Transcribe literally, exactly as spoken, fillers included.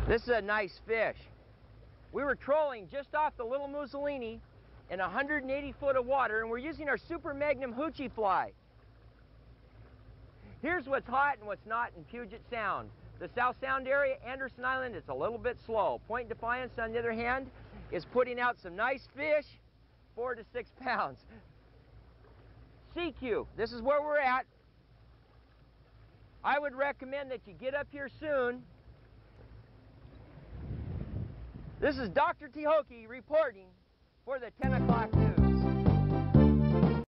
This is a nice fish. We were trolling just off the Little Mussolini in one hundred eighty foot of water, and we're using our Super Magnum hoochie fly. Here's what's hot and what's not in Puget Sound. The South Sound area, Anderson Island, it's a little bit slow. Point Defiance, on the other hand, is putting out some nice fish, four to six pounds. Sekiu, this is where we're at. I would recommend that you get up here soon. This is Doctor Tehoki reporting for the ten o'clock news.